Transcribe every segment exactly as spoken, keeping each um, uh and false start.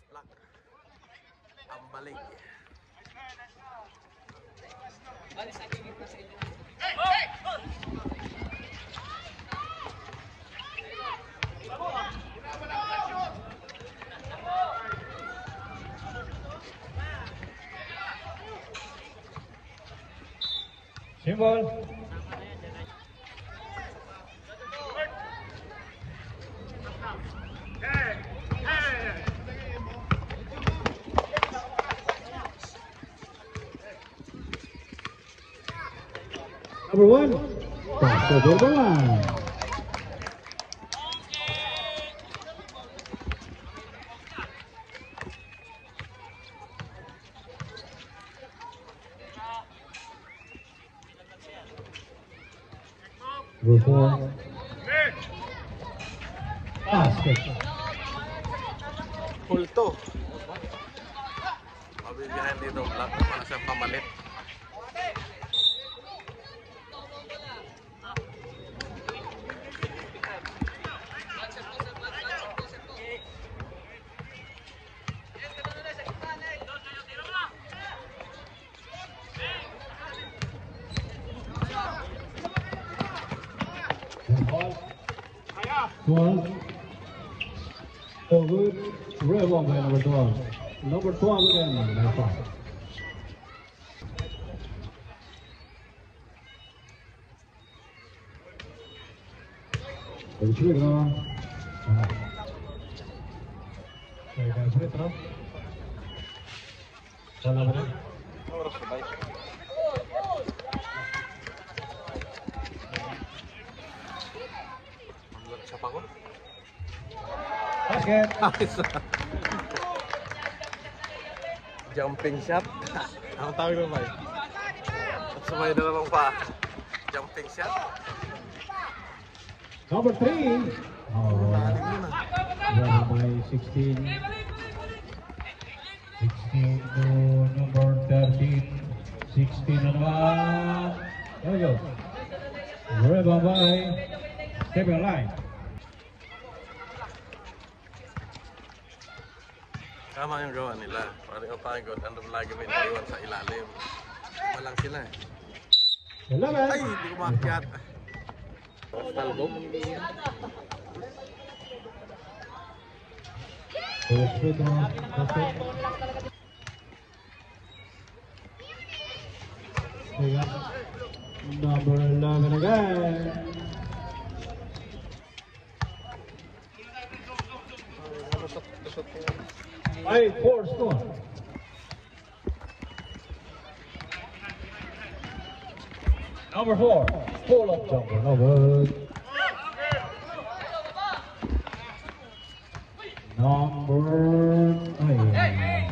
Black. Ang balig. Symbol. Number one, Pastor Borbolan. Number four, basket. Pulto. Mabibihan dito, Black. Para siyang pamalit. twelve. So good. Rebound by number twelve. Number twelve again. Number five. Very true, no? Okay, guys, wait, no? Wala ba na? Oras na ba? Siya pa ko? Basket. Jumping shot. Ang tawag na ba? At sumay na naman pa. Jumping shot. Number three. Oh, Taling yun ah. well, by sixteen. sixteen to number thirteen. sixteen na naman. There we go. Rebound by Stephen Line. Tama yung gawa nila. Parang yung pagod, andun lagi may naiwan sa ilalim. Walang sila eh. eleven. Ay, hindi ko makakyat. Talbog. Number eleven again. Ay, four score. Number four, pull up jumper, no good. Number ay.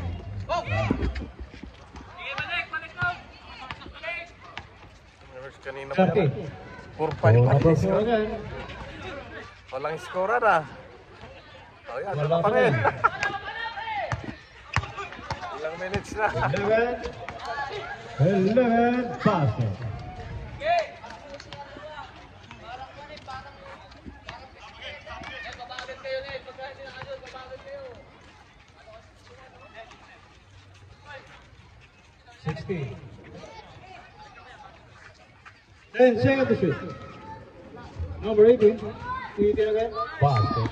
Kanina pa thirty. yan. four five Oh, pa number yung four score. again. Walang scorer ah. Oh yan, Wala wala pa pa rin. rin. Ilang minutes na. eleven. eleven, basket. sixteen. ten seconds to shoot. Number eighteen. eighteen again. Basket.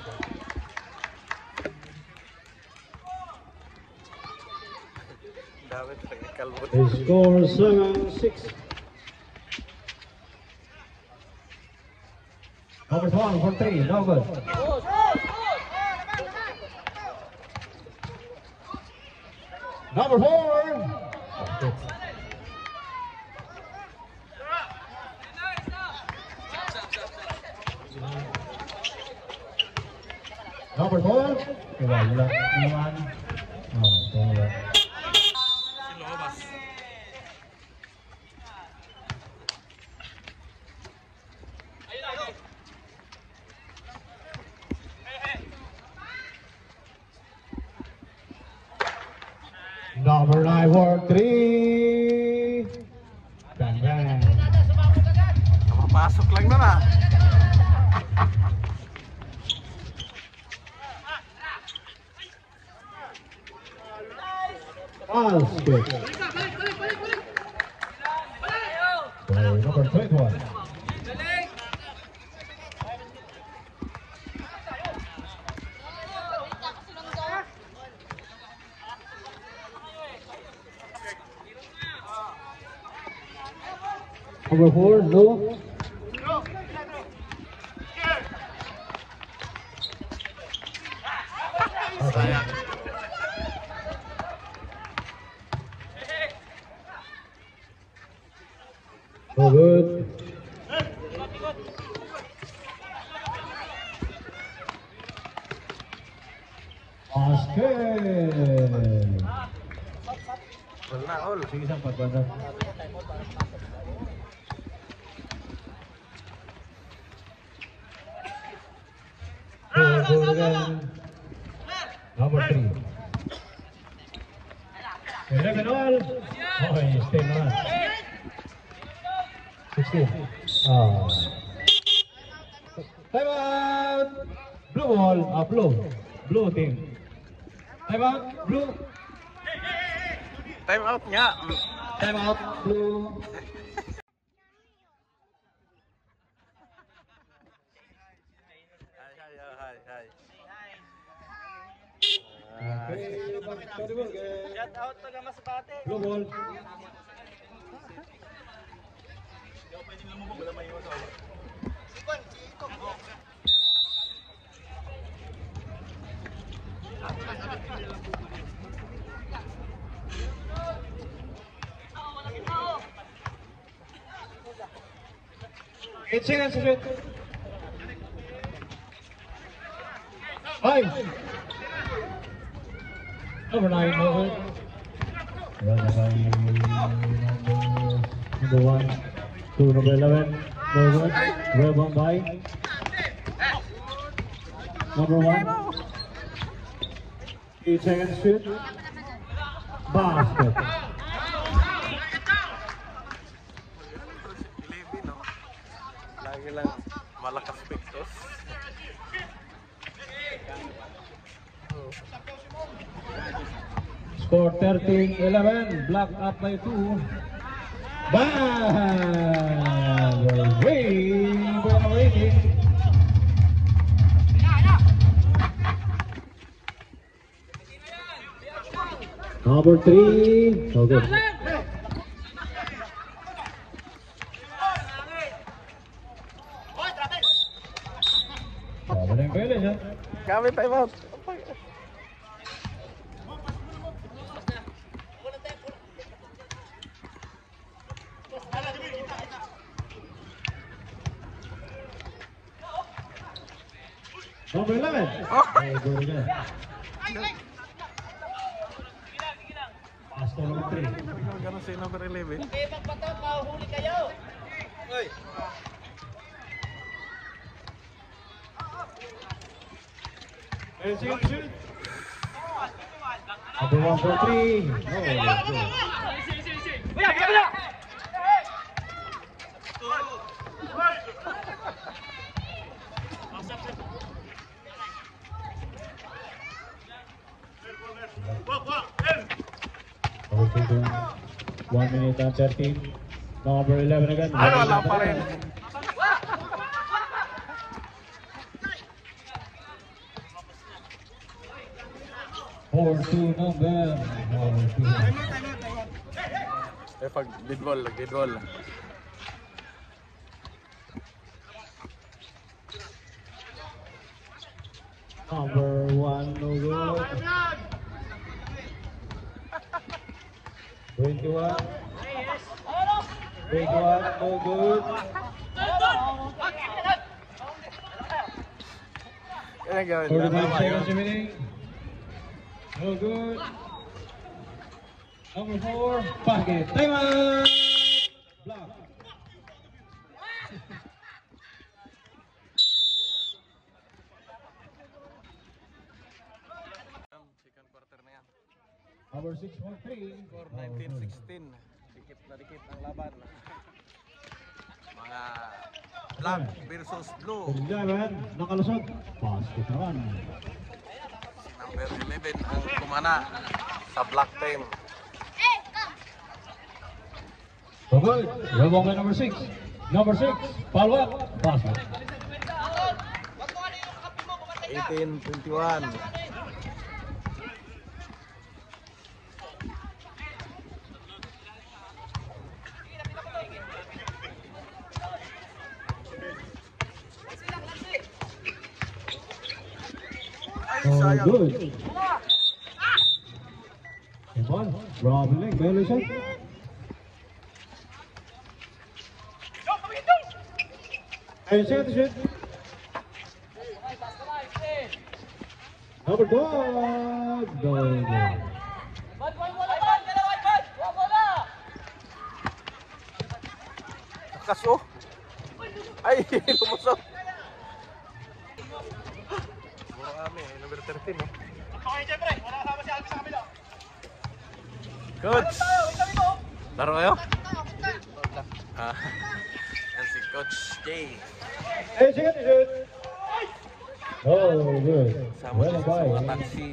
Dami talaga kalbot. They score seven six. Number one for three. No good. Number four. Basket. Number four. Wala iwan. Oh, wala. Silobas. Number nine for three. Bang bang. Nakapasok lang na na. Basket. So, number twenty-one. Number four, no. Sayang. No good. Basket. All na, all. Sige, sampat banda. Goal, goal again. Number three. eleven all. Okay, stay na. sixteen. Ah. Time out. Blue ball. Ah, blue. Blue team. Time out. Blue. Time out nga. Time out. Blue. Hi, hi, oh, hi, hi. Okay, basketball game. Shout out to Gamas Bate. Blue ball. Eight seconds to shoot. Five. Number nine, over. Run by number one to number eleven. Over. Rebound by number one. Eight seconds to shoot. Basket. eleven, no? Lagi lang malakas pictos. Score thirteen eleven. Block up by two. Bang! Wing! Wing! Number three. So good. Sabi ng Beles, ha? Kami time out. Number eleven. Oh! Ay, good again. Pass to number three. Ganun si number eleven. Okay, magpato, mahuhuli kayo. Oy. Eight seconds to shoot. Number one for three. No, good. Kuya, kuya, kuya. Okay, one minute and thirteen. Number eleven again. Ay, wala pa rin. Four two number. Four two. Eh, pag bidwall, bidwall. Number one, no good. Twenty-one. Twenty-one, no good. Yan ang gawin. Forty-five Tama seconds yun. remaining. No good. Number four, basket. Time out. Block. Second quarter na yan. Number six point three. Score nineteen sixteen. Dikit na dikit ang laban. Mga black versus blue. eleven, nakalusot. Basket naman. Number eleven ang kumana sa black team. good. Reball by number six. Number six, follow up, basket. eighteen twenty-one. Ay, Oh, sayang. good. Come on, Robin Lake, violation. And set the shoot. Number twelve, going in. Kaso. Ay, lumusok. Mura kami, number thirteen, no? Okay, Jeffrey. Wala kasama si Alvin sa kabila. Coach! Laro kayo? Ah, yan si Coach Jay. And set the shoot. Oh, good. Sama Well, siya sa bye. mga taxi.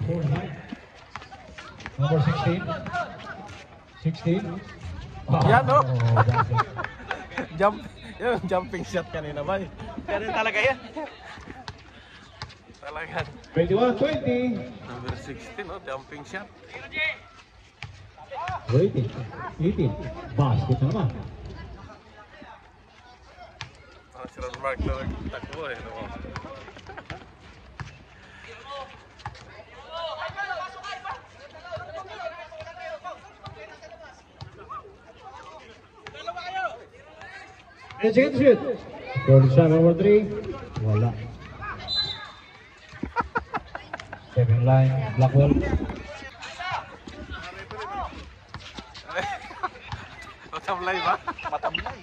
Number sixteen. sixteen. Yan, no? that's it. Jump, yung jumping shot kanina ba? Ganun talaga yan. Talaga. twenty-one twenty. Number sixteen, no? Jumping shot. eighteen. eighteen. Basket na naman. Ah, si Ron Mark na nagtakbo eh. No? And second shoot. thirty-seven over three. Wala. Seven line. Blackwell. Matamlay ba? Matamlay.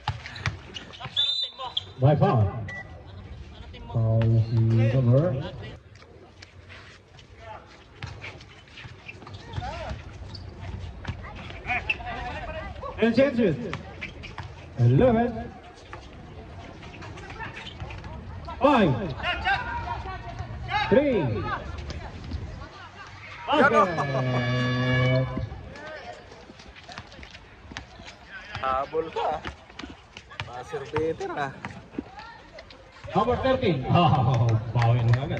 By foul. Foul si Cover. And second shoot. eleven. Five. Three. Basket. Habol ka. Passer better ah. Number thirteen. Oh, foul na agad.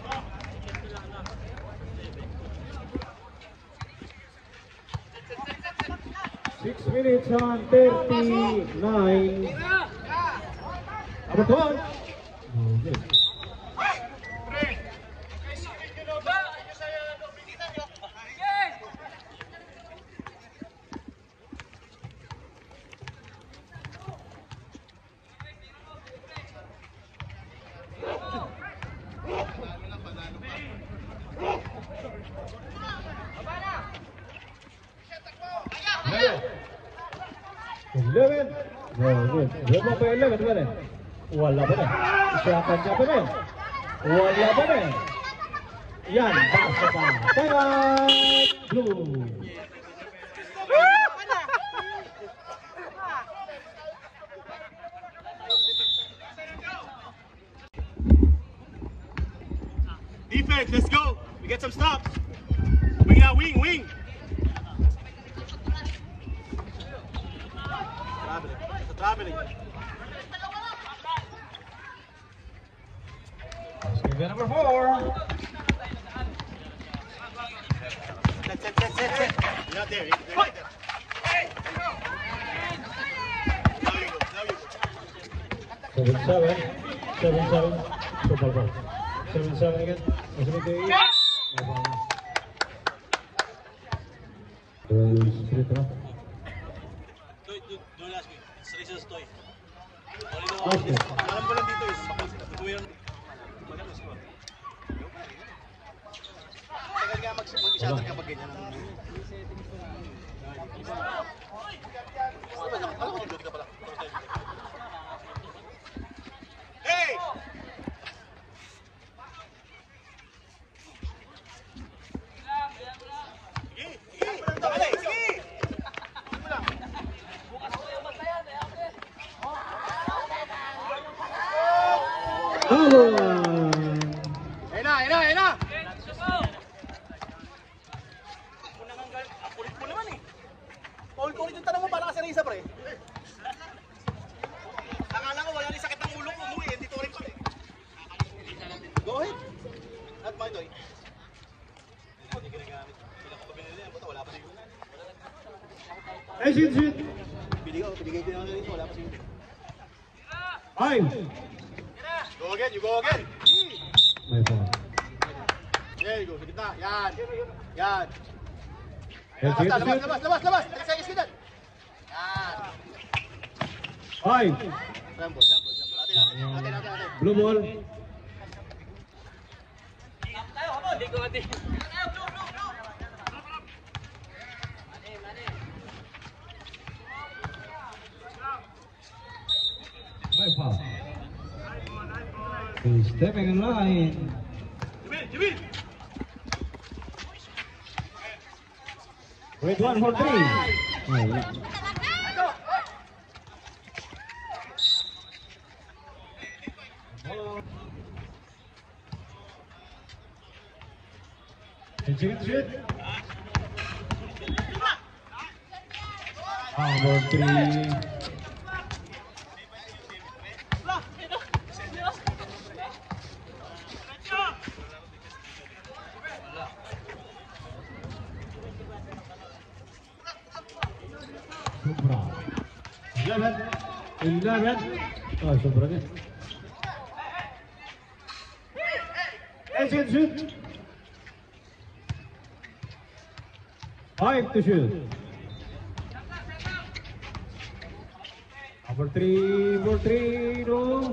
Six minutes and thirty-nine. Number twelve. Oh, good. eleven. Oh, good. Berapa pa eleven ba rin? Wala pa rin. Isiyakan niya pa rin. Wala pa rin. Yan, basta pa. Time! Blue. Defense, let's go. We get some stops. We got wing, wing. Traveling. It's a traveling. Basket number four. Set, set, set, set, set. You're not there. You're right there. Now you go. Now you go. seven seven. seven seven. Super ball. seven seven again. Masunod to eight. Well, split na. Don't ask me. It's Rizzo's toy. Basket. Alam ko lang dito is tutuwi yung magano score. Tagal nga mag-shuttle kapag ganyan. Hey! Sige! Sige! Dali! Sige! Double. Ayun na! Ayun na! Ayun na! Kulit mo naman eh. Paulit-ulit yung tanong mo para ka sa Risa, pre. eh. Hindi ginagamit. Wala ko pa binili yan. Buta, wala pa rin yun. Ay, shoot, shoot. Bili ko, binigay ko na rin ito. Wala pa rin yun. Five. Go again, you go again. May foul. There you go, sa gitna. Yan. Yan. Yes, Labas, yes, labas, yes. labas, labas, labas. Three seconds ka dyan. Yan. Five. Jumbo, jumbo, jumbo. Atin, atin, atin, atin, atin. Blue ball. May foul. He's stepping in line. Jumil, Jumil. Wait, one for three. Oh, yeah. Second shoot. Number three. Sobra. Eleven. Eleven. Oh, sobra din. Second shoot. Five to shoot. Number three, number three, no.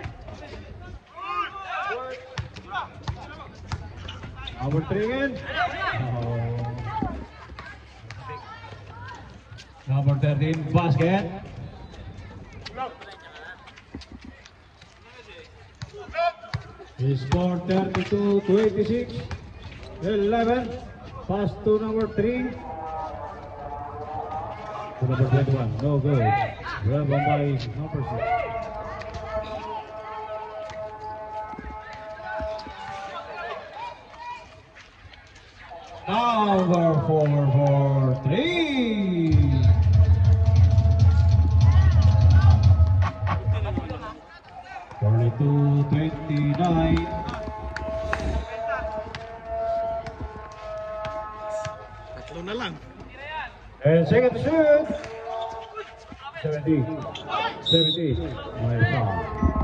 Number three again. Oh. Number thirteen, basket. He scored thirty-two to eighty-six. eleven. Pass to number three. To number twenty-one. No good. Rebound by number six. Number four for three. forty-two twenty-nine. Tatlo na lang. And second shoot. seventy. seventy. My foul.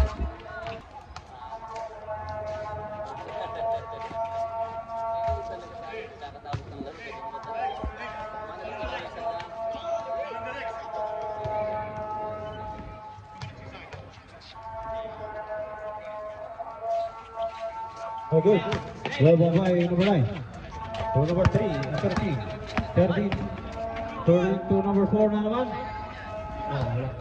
Oh, good. Level by number nine. To number three, thirteen. thirteen. Turning to number four na naman. Oh, wala.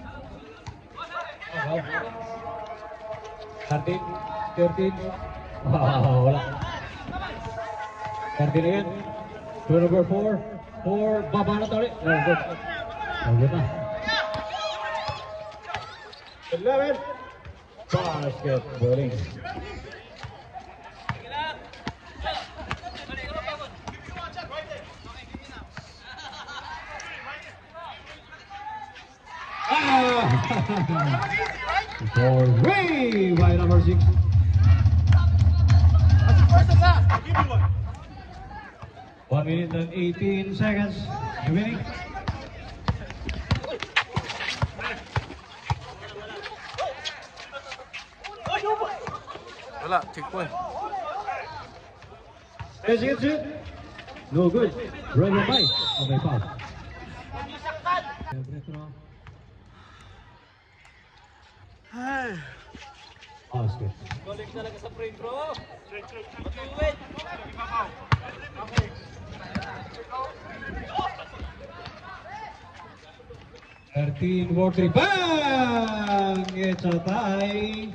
Oh, wow. thirteen. thirteen. Oh, wala. thirteen again. To number four. four. Baba na tali. Oh, good. Oh, good na. eleven. Basket bowling. For way by number six. One minute and eighteen seconds remaining. Wala, checkpoint. As you can see, no good. Rubber by. Okay, foul. Ay. Basket. Galing talaga sa frame, bro. Matuwid. thirteen for three. Bang! It's a tie.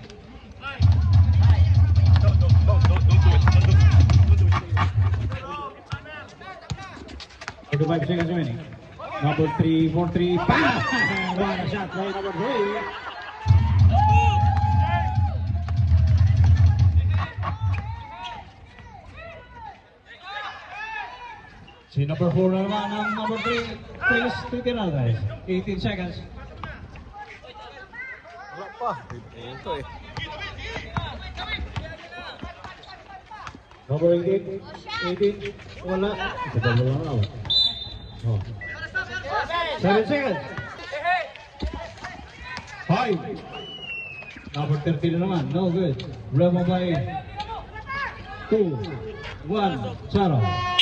Don't, don't, don't, don't, don't do it. Don't do it. Don't do it. thirty-five seconds remaining. Number three for three. Bang! One shot by number three. Si number four na naman ang number three. Please, titin na guys. eighteen seconds. Wala pa. Ito eh. Number eighteen. eighteen. Wala. Isa pa lang out. Oh. Seven seconds. Five. Number thirteen na naman. No good. Rema by two. One. Zero.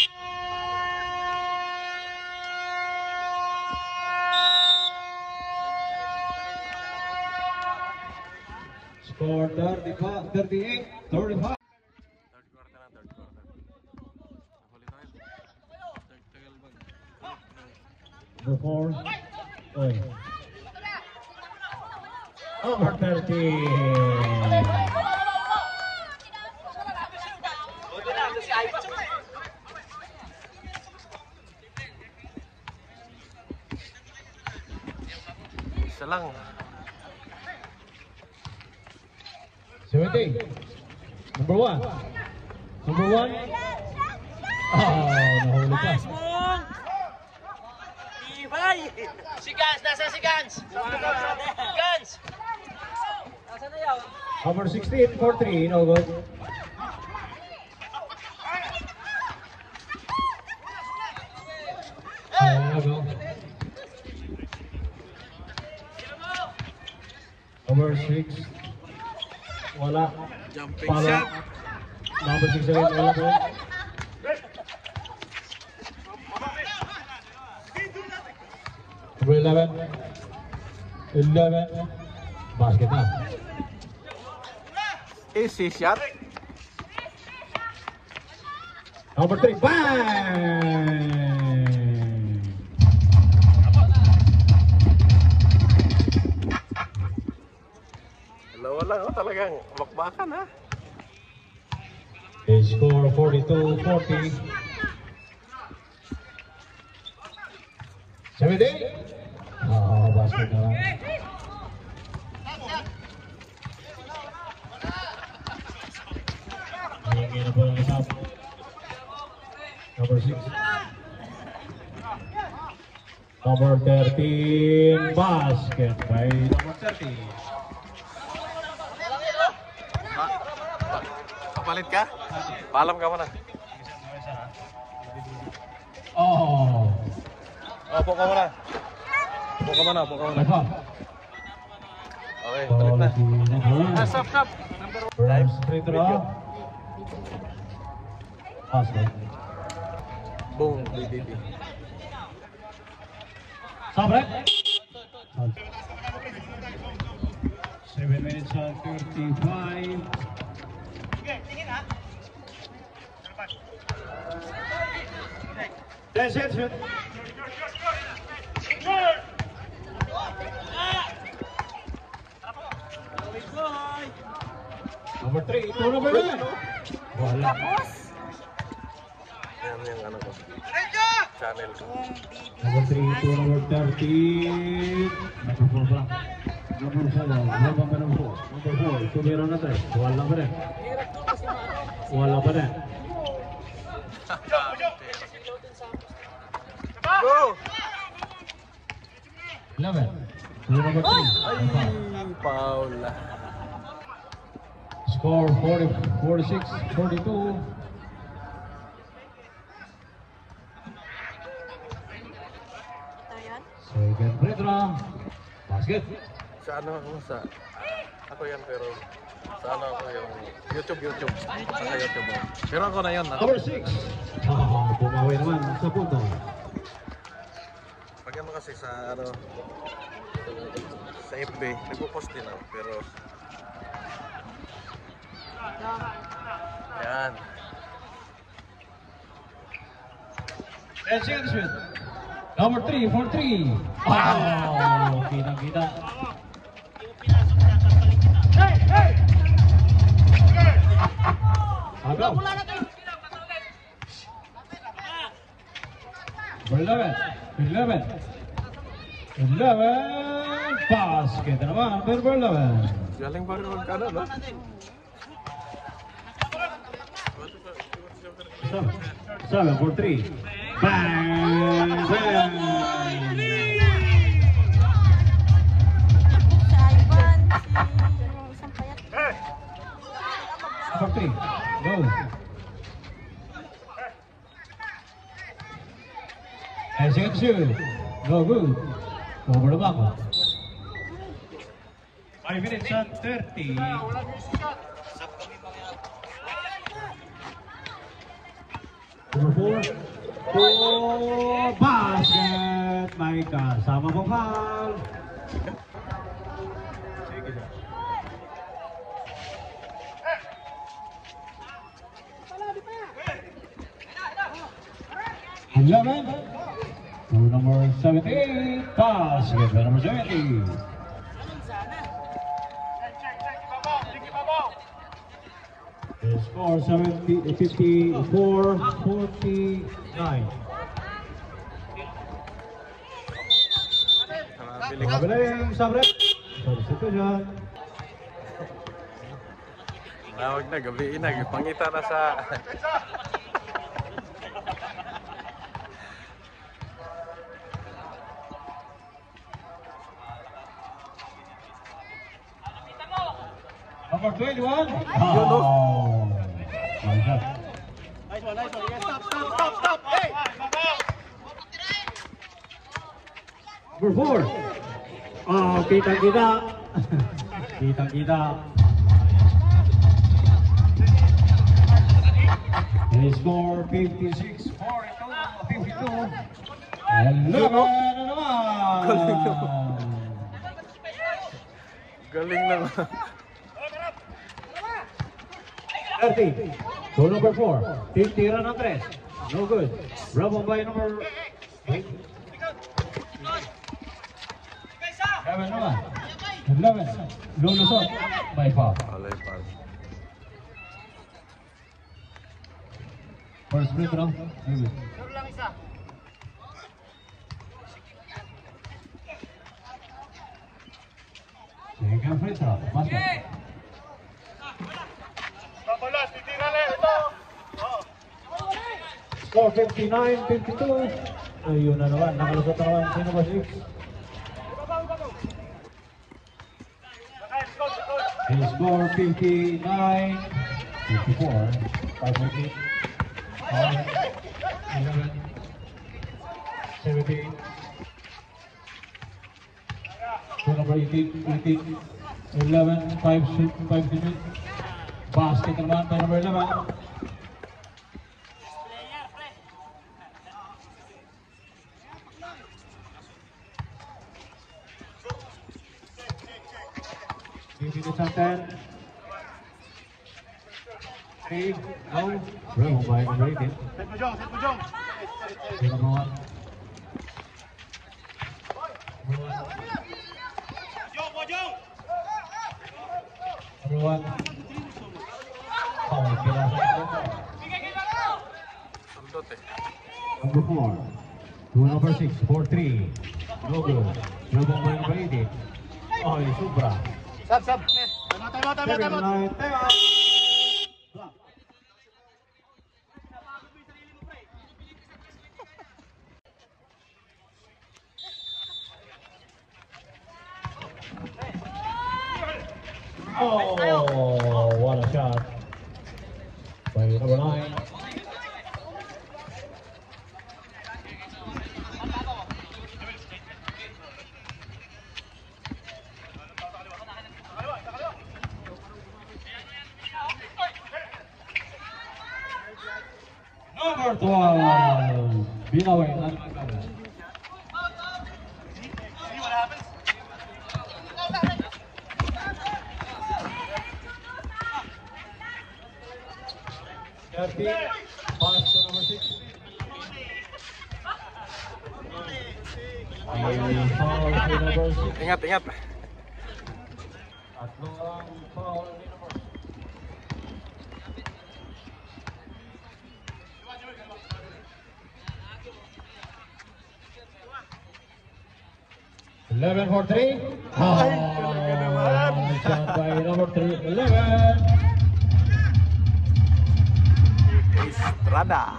Score thirty-five, thirty-eight, thirty-five. Third quarter na, third quarter. Nahuli tayo. Tag- Tagal ba? Number four. Oy. Over thirty. Isa lang. seventy. Number one. Number one. Oh, nahuli ka. Ibay! Si Gans! Nasa si Gans? Gans! Nasa na yaw? Number sixteen, four three. No good. There you go. Number six. Wala. Jumping Follow. shot. Number six again. Wala po. Number eleven. eleven. Basket na. Easy shot. Number three. Bang! Dalawa lang, oh, talagang bakbakan ha. They score forty-two forty. seventy. Oh, basket na lang. Hingi na po ng isang. Number six. Number thirteen. Basket by number thirteen. Pa papalit ka? Paalam ka muna. Oh. Opo ka muna. Opo ka muna, opo ka muna. Naka. Okay, palit na. Ah, stop, stop. First free throw. Basket. Boom, B B B. Sabre. Seven minutes and thirty-five. Ten seconds. Number three, ito na ba yun? Wala. Yan yung ano ko. Channel ko. Number three, ito number thirteen. Number four pa. Number four, wala pa number four. Number four, ito meron na tayo. Wala pa rin. Wala pa rin. Go! eleven. Ito number three. Ay, Paula. Score forty, forty-six, forty-two. Second free throw. Basket. Sa ano ako sa... Ako yan pero... Sa ano ako yung... YouTube, YouTube. Sa YouTube ako. Pero ako na yan. Number six. Ah, bumawi naman sa punto. Pag ano kasi sa ano... Sa F B, nagpo-post din ako. Pero... Yan. ten seconds with number three for three. Wow! Kita-kita. Hey, hey! Agaw. eleven. eleven. eleven. Basket naman. Number eleven. Galing pa rin magkano, no? Seven. Seven for three. Bang! Bang! Sa Ivan, si isang payat. Number three. Go. shoot. No good. Over the back. five minutes and thirty. Number four. Four. Basket. My God. Sama pong foul. eleven. To number seventeen. Basket by number seventy. The score seventy, fifty-four, forty-nine. Mabiling sabrek. Substitution. Nawag na, gabi na, pangita na sa... Number twenty-one. Oh, my God. Nice one, nice one. Yes, stop, stop, stop, stop. Hey! Number four. Oh, kitang-kita. Kitang-kita. They score fifty-six, forty-two, fifty-two. eleven na naman. Galing naman. thirty. To number four. Titira na tres. No good. Rebound by number eight. eleven naman. eleven. Lulusot. By foul. Alay pa. First free throw. Maybe. Second free throw. Basket. Papalas, titira na ito. Score fifty-nine, fifty-two. Ayun na naman. Nakalusot na naman. Sino ba six? He scored fifty-nine, fifty-four, five forty-eight, eleven, seventeen, to number eighteen, eighteen, eleven, five, five, basket naman by number eleven. Minutes and ten. Three, go. Row by number eighteen. Set mo, Jong, set mo, Jong. Number one. Jong, mo, Jong. Number one. Foul, kila sa Sundot eh. number four. To number six, four three. No good. Row by number eighteen. Oh, sobra. Sab, sab. Tama, tama, tama, Seven, tama. nine, ten. Oh, what a shot by number nine. Number twelve. Binaway. See what happens? thirty. Pass to number six. Ay, foul to number six. Ingat, ingat. Tatlong foul ni number six. eleven for three. Oh, shot by number three. eleven. Estrada.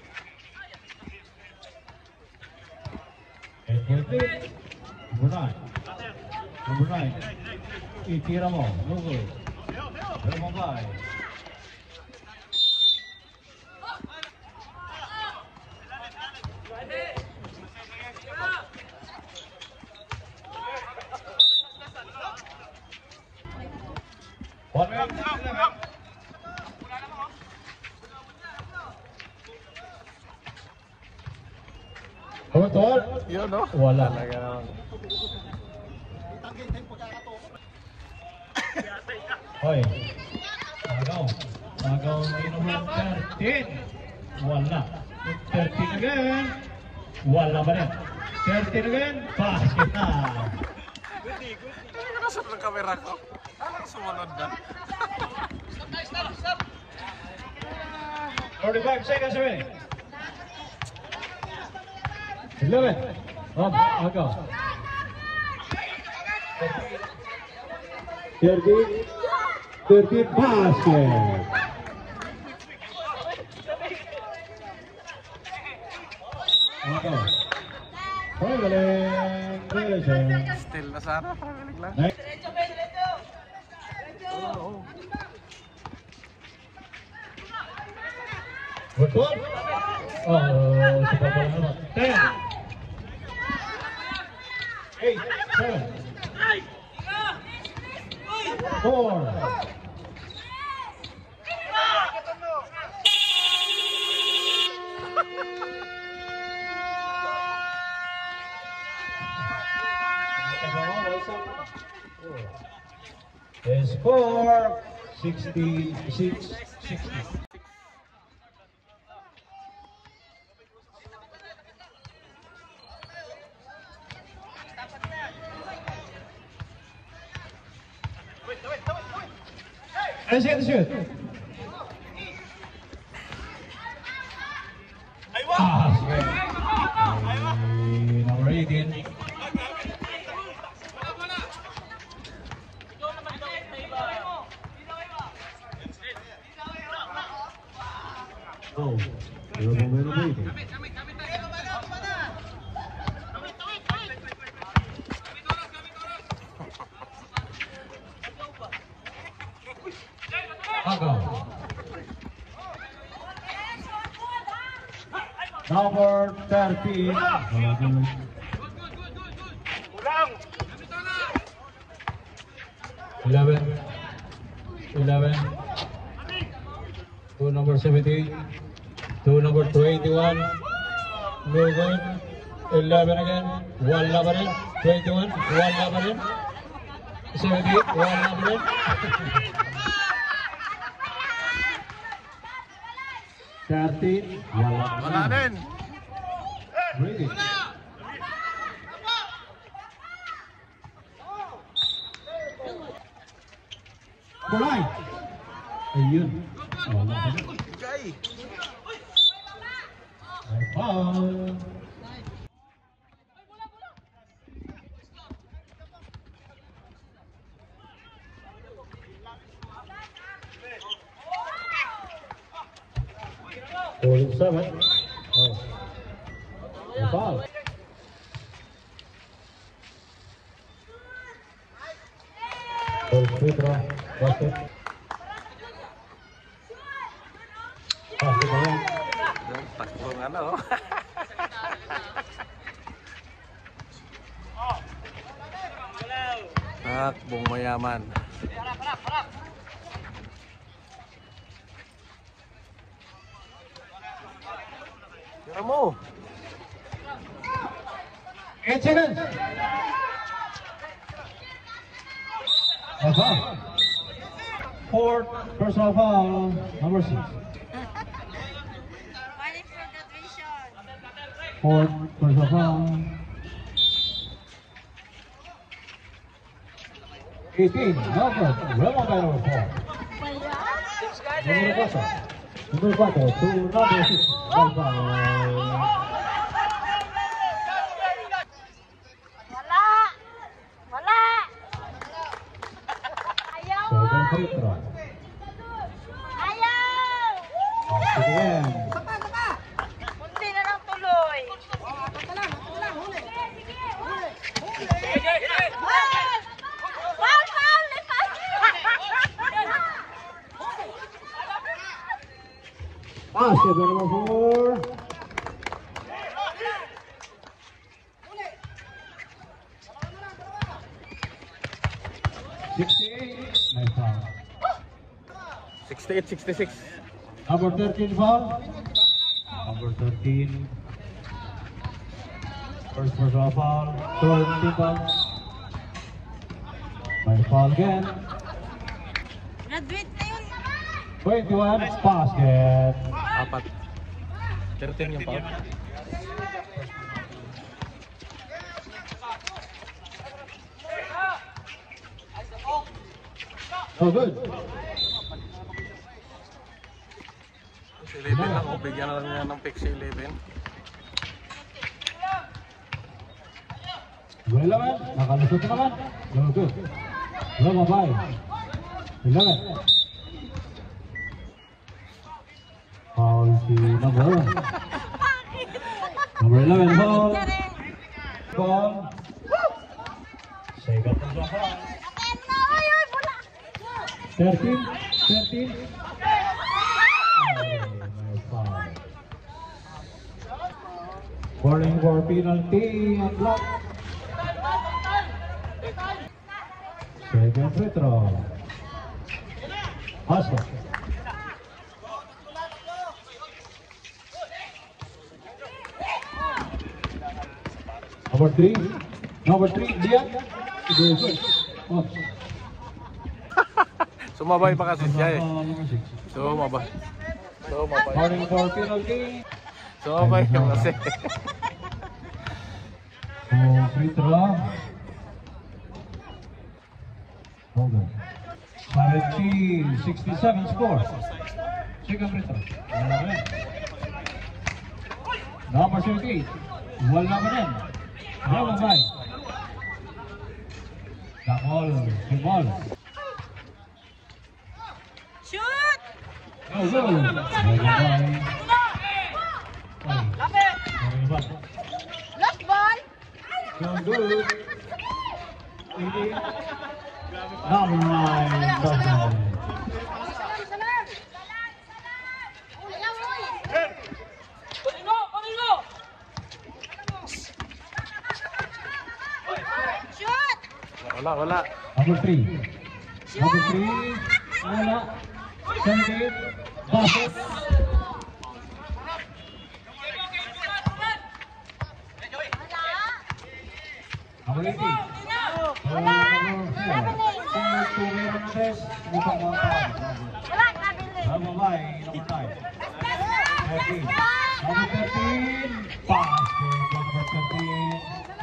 eight for three. Number nine. Number nine. Itira mo. No good. Number five. One minute. Betul? Yun, no? Wala. Talaga naman. Hoy. Agaw. Agaw ni number thirteen. Wala. thirteen again. Wala ba rin? thirteen again. Basket na. Ano nasa ng camera ko? Ano sumunod na? forty-five seconds remaining. eleven. Up. Agaw. thirteen. thirteen basket. Agaw. Traveling. Traveling. Still na sana, pabalik lang. Next. Oo. Betul? Oh, sepak bola hebat. Ten. Eight. Seven. Four. The score sixty-six sixty. And shoot, shoot. Ah, sweet. Number eighteen. Oh, number eighteen. Agaw. Number thirteen. Eleven. Eleven. To number seventeen. To number twenty-one. No good. Eleven again. One number in. Twenty-one. One number in. Seventeen. One number in. Thirteen. Wala din. Ready. Kulay. Ayun. Wala din. Gay. Ay, foul. Forty-seven. Oh. Foul. Free throw. Basket. Basket na yan. Yung taklong ano. Takbong mayaman. Tira mo. Eight seconds. A foul. Fourth personal foul, number six. Balik for the vision. Fourth personal foul. eighteen. Number. Remo by number four. Number four. Number four to number six. One foul. Wala! Wala! Ayaw mo! Second free throw. Ayaw! Basket again. Munti na lang tuloy. Foul! Foul! Basket by number four. Sixty-eight. Nice foul. sixty-eight sixty-six. Number thirteen foul. Number thirteen. First personal foul. Third team foul. By foul again. Graduate na yun. twenty-one. Basket. Apat. thirteen yung foul. Oh, good. Si eleven lang. O, bigyan na lang niya ng pick si eleven. Dua eleven. Nakalusot naman. Go, go. Go, bye. eleven. Foul si number. Number eleven, foul. Foul. Second personal foul. Ay, ay, wala. thirteen, thirteen. Calling for penalty on block. Second free throw. Basket. Number three. Number three, Lian. Oh. Sumabay pa kasi siya eh. Number six. Sumabay. Sumabay. Calling for penalty. Sumabay yung kasi. Oh, free throw. Hold on. seventeen sixty-seven score. Second free throw. Wala pa rin. Number seventeen. Wala pa rin. Wala ba? Dakol. Simol. Shoot! Go, go. Wala ba? Lapit! Wala ba? Last ball! So good. Number nine, Dustin. Panino! Panino! Shoot! Wala, wala. Number three. Number three. Wala. Seventeen. Basket. Number eighteen. Wala! Wala, nabili. Number nine. Number nine. thirteen. Number thirteen. Basket. Number thirteen.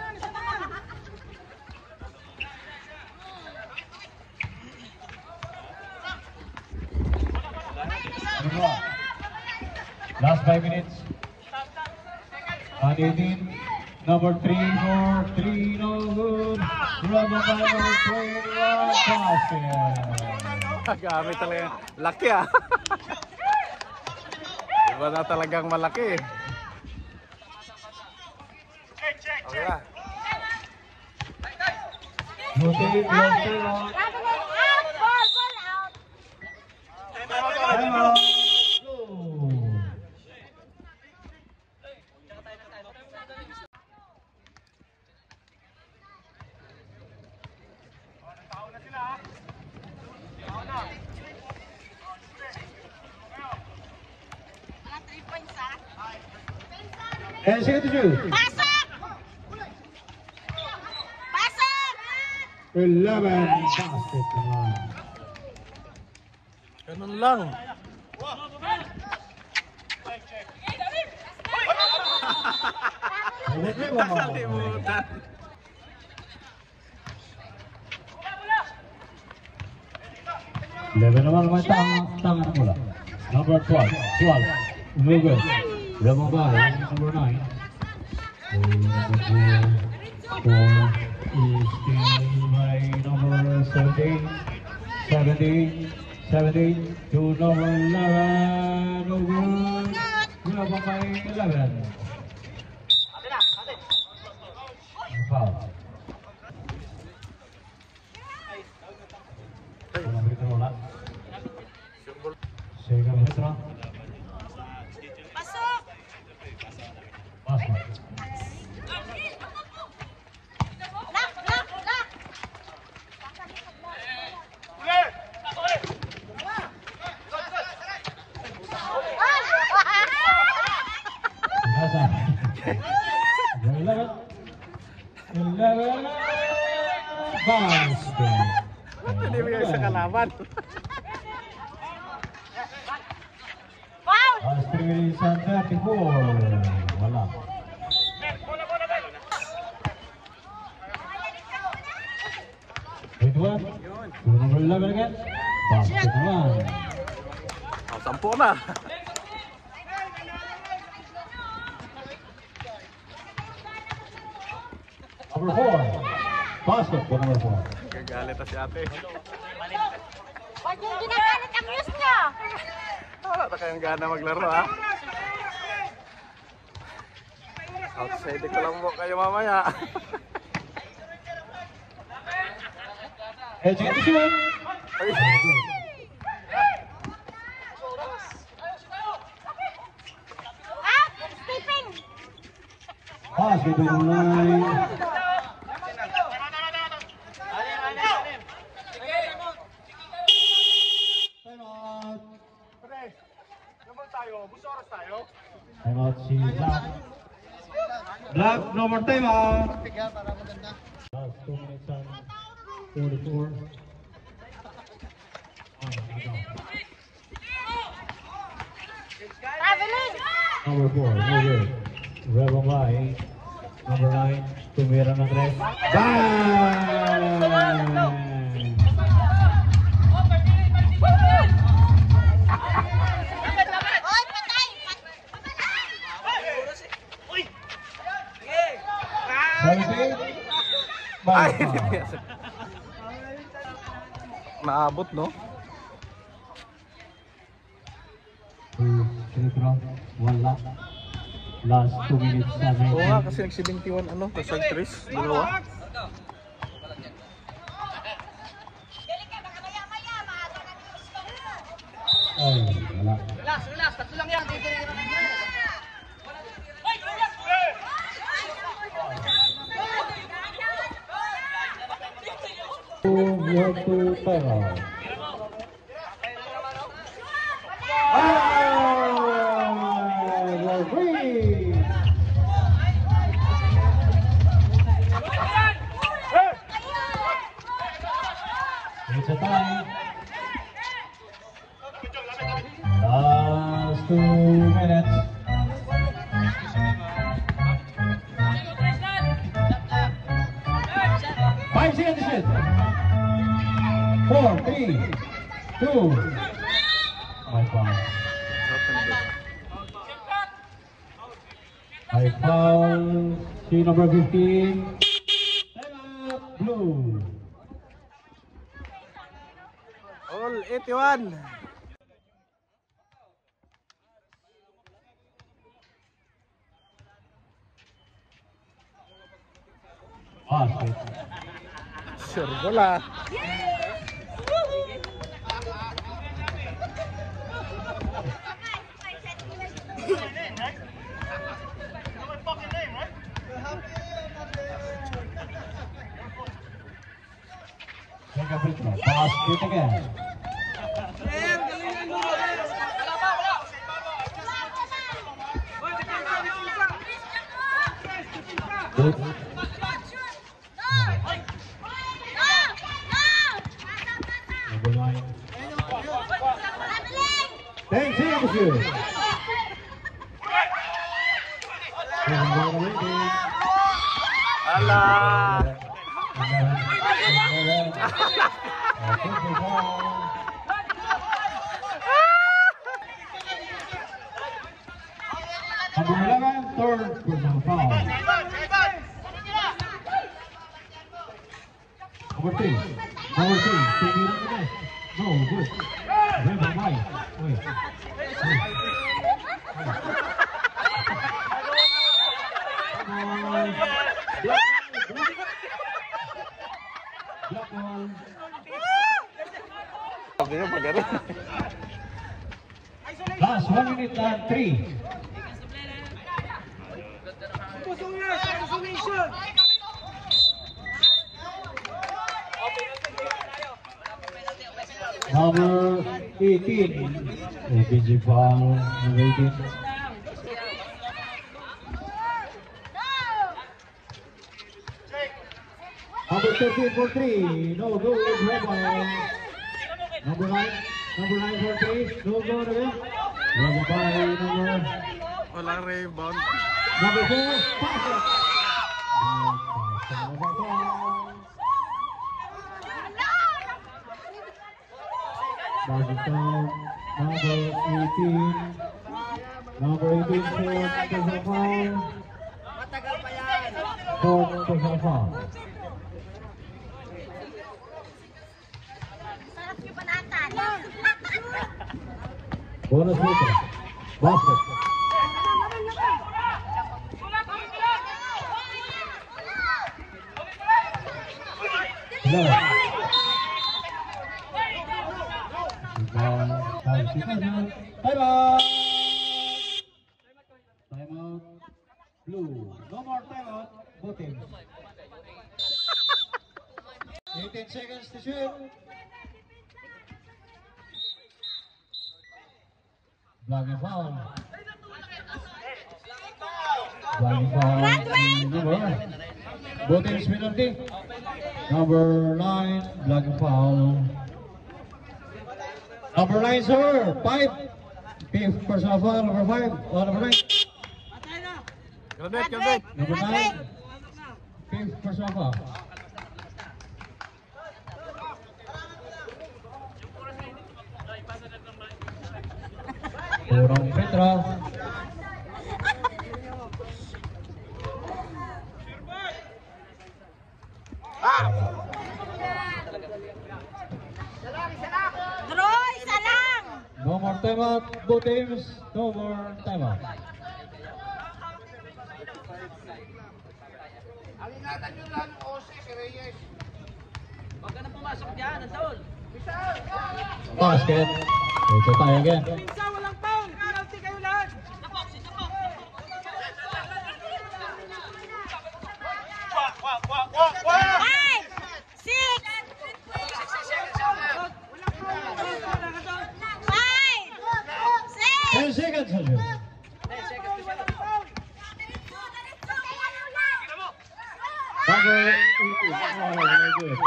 Last five minutes. On eighteen. Number three, four, three, no good. Rubber by number twenty-one. Basket. Gamit talaga. Laki ah. Iba na talagang malaki. Okay na. Rotate, rotate, Nabili. Out! Ball! Ball out! time out. Go. Wala, three points ah. And second to shoot. Pasok! Pasok! eleven. Basket naman. Ganun lang. Nakalimutan. eleven naman naman tangan, tangan mula. Number twelve. twelve. Ruben. Lemon by number nine. Oh, number four. Four is still by number seventeen. seventeen. seventeen to number eleven. No good. Lemon by eleven. Foul. Una free throw ulit. Second free throw. Pasok! Basket. Lock! Lock! Lock! Hindi mo yung sa kalaban. Foul! Last three minutes and thirty-four. Wala. Wait, what? Number eleven again. Basket naman. Oh, sampo na. Number four. Basket for number four. Gagalit na si ate. Huwag yung ginagalit ang news niya. Wala na kayong gana maglaro ha. Outside ko lang po kayo mamaya. Edge to shoot. Ay. Ah, Stephen! Basket to the line. Timeout. Pre, naman tayo. Gusto oras tayo. Timeout si Black. Black, no more timeout. Last two minutes and forty-four. Traveling! Number four, no good. Rebel by number nine, tumira ng tres. Bang! Oy, patay! seventeen. Ay, Bang! naabot no? Free throw, wala. Last two minutes and Oo nga nineteen. kasi nag-seventy-one ano, tapos nag-tres, dalawa. Ay, wala. Relax, relax. Tatlo lang yan. You have to time out. Ah, you're free. It's a tie. Last two minutes. Five seconds to shoot. Four, three, two. My foul. I foul. See number fifteen. Time out. Blue. All eighty-one. Basket. Sure, bola. Take a free throw. Basket again. Good. Number nine. Ten seconds to shoot. Seven ball waiting. Ala. Number eleven, third personal foul. Number three, number three, tumira ka na. No, good. Rebel right. Wait. Wait. Black ball. Sabi niya pag ano. Last one minute and three. Number eighteen. O B G foul. Number eighteen. Number thirteen for three. No good. Rebound. Number nine. Number nine for three. No good again. Rebound by number. Walang rebound. Number four. Pass it. Margin down. Number eighteen. Number eighteen for personal foul. For personal foul. Bonus meter. Basket. No. Time out. Time out. Blue. No more time out. Both teams. eighteen seconds to shoot. Blocking foul. Blocking foul. Number. Both teams penalty. Number nine. Blocking foul. Number nine, sir. Five. Fifth personal foul. Number five. Oh, number nine. Graduate, graduate. Number nine. Fifth personal foul. Kurang Petra. Droy, salang! No more timeout. Both teams. No more timeout. Huwag ka na pumasok dyan, Anton. Basket. Ito tayo again. Walang foul, penalty kayo lahat. Five! Six! Five! Six! ten seconds. Sergio. Number eighteen. Oh, very good.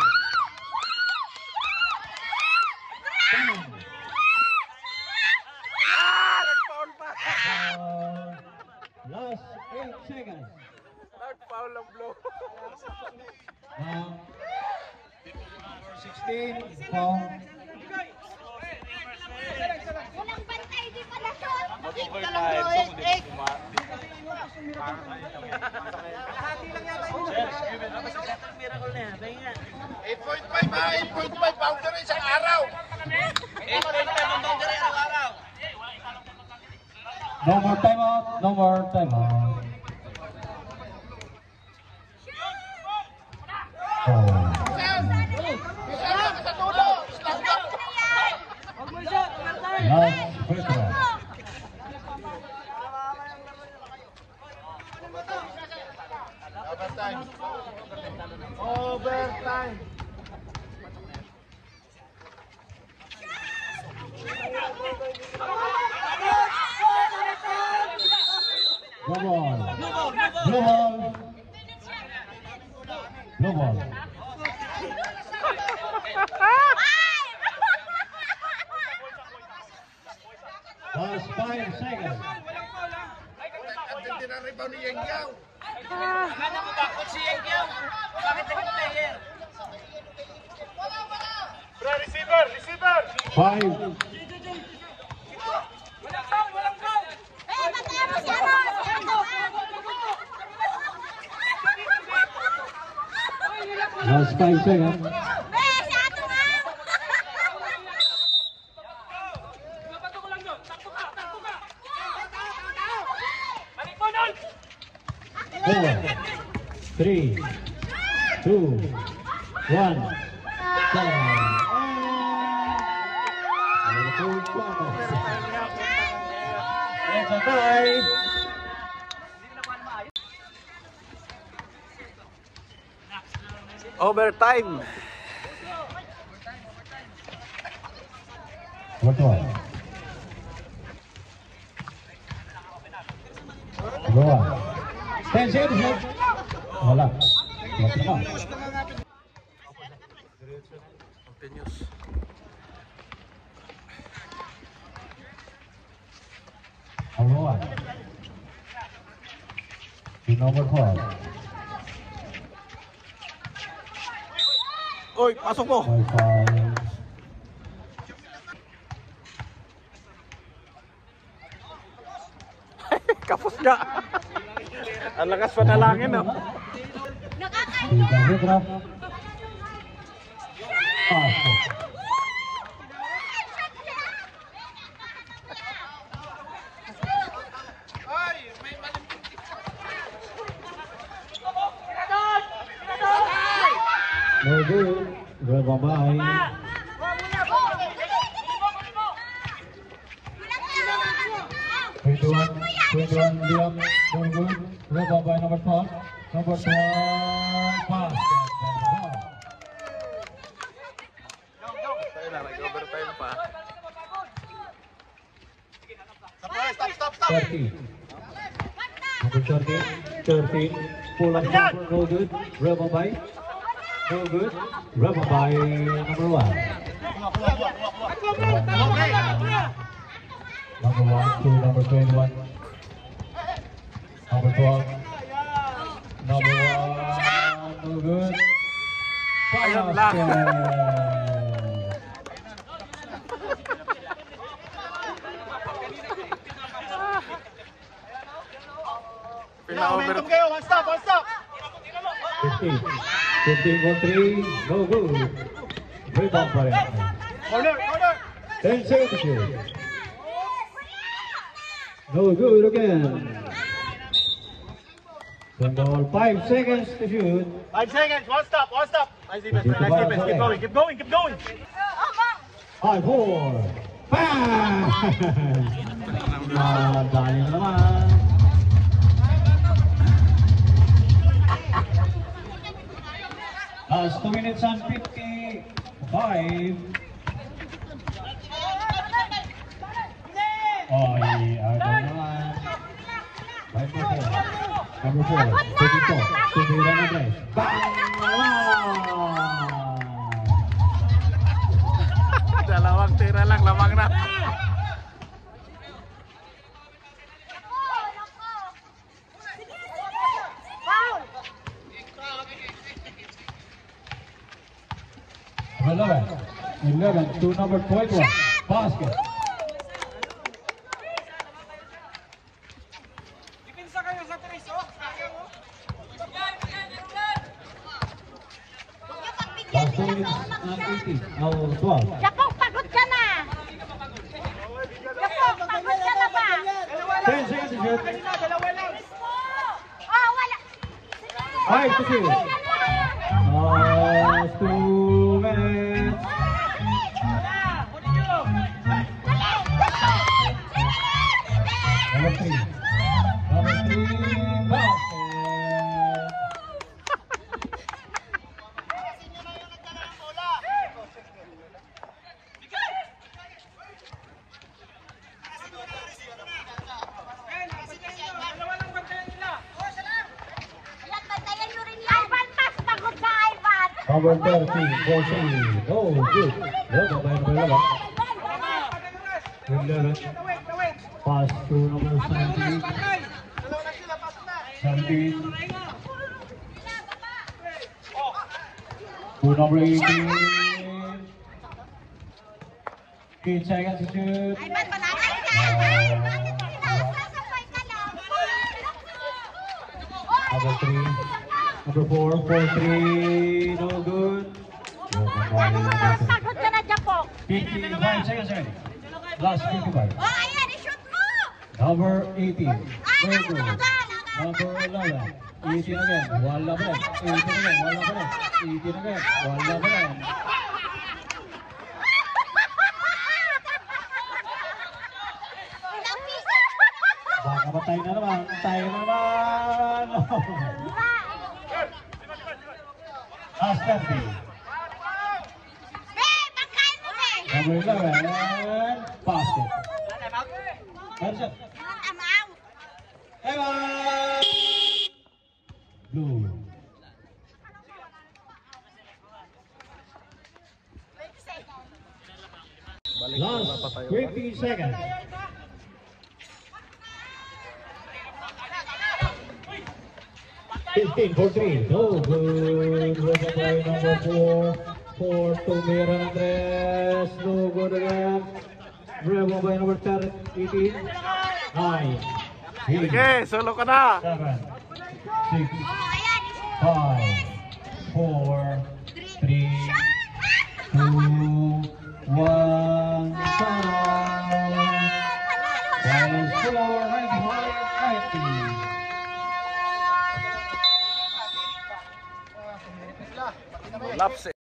Uh, last eight seconds. Foul of blow. Now, sixteen. Foul. Walang bantay, di pala shot! Eight ka lang bro, eight, eight! eight point five ha, eight point five boundary isang araw. eight point five ang boundary araw-araw. No more timeout. No more timeout. Oh. Last free throw. Overtime. Overtime. Blue ball. Blue ball. Blue ball. Last five seconds. At din ang rebound ni Yengyao. Ano mo ba? Kung si Yengyao, bakit naging player? Bro, receiver, receiver. Five. Walang foul, walang foul. Eh, bantay mo si ano? Si ano? Last five seconds. Eh, si ato nga! Four, three, two, one. Time. It's a tie. Overtime. What one? Go on. Ten seconds. Wala. Wala na. Continuous. Number one. To number four. Oy, pasok mo. By five. Kapos nga. Ang lakas pa nalangin, no? To the drop. Basket. No good. Rebound by twenty-one, twenty-one Liam. No good. Rebound by number twelve. Number twelve. Basket. Tayo na, nag-overtime pa. Stop, stop, stop. thirty. Number thirteen. thirteen. Pull up jumper. No good. Rebound by. No good. Rebound by number one. Number one to number twenty-one. Number twelve. Number one. No good. Ayun lang. Momentum kayo, one stop, one stop. fifteen. fifteen for three. No good. Rebound pa rin. Corner, corner. ten seconds to shoot. No good again. Ten ball, five seconds to shoot. Five seconds, one stop, one stop. Nice defense, man, nice defense. Keep going, keep going, keep going. Five, four. Bang! Ah, dali na naman. Last two minutes and fifty-five. Oh, yeah, ada naman. Five for four. Number four, twenty-two. Tumira na guys. Bang! Dalawang tira lang, lamang na. eleven. eleven to number twenty-one. Basket. Last two minutes and eighteen. Now twelve. Japok, pagod ka na! Japok, pagod ka na ba? ten seconds to shoot. Oh, wala! Five to shoot. Last two minutes. Number three. Number three. Basket. Ayan, bantayan nyo rin yan! Ivan, mas pagod ka, Ivan! Number thirteen, fourteen. No good. Rebound by number eleven. eleven. Pass to number seventeen. seventeen. To number eighteen. eight seconds to shoot. Ivan, manakay ka! Ivan, bakit sinasasapay ka lang? Number three. Number four, four, three. No good. Ano mo, mas pagod ka na, Japok? fifty-five seconds already. Last fifty-five. Oh, ayan, i-shoot mo! Number eighteen. Ay, No ay, good. talaga! Number eleven. eighteen again. Wala pa rin. eighteen again. Wala pa rin. eighteen again. Wala pa rin. Baka matay na naman. Tayo na naman. Last thirty. Be, pagkain mo, be! Number eleven. Basket. That's it. Amaw! Evan! Blue. Balik na wala pa Last tayo. twenty seconds. fifteen for three. No good. Rebound by number four. For Tumira Andres. No good again. Rebound by number thirteen. Nine. Okay, solo ka na. Seven. Six. Oh, ayan. Five. Four. Three. Two. One. Time. Final score ninety-five ninety. Laps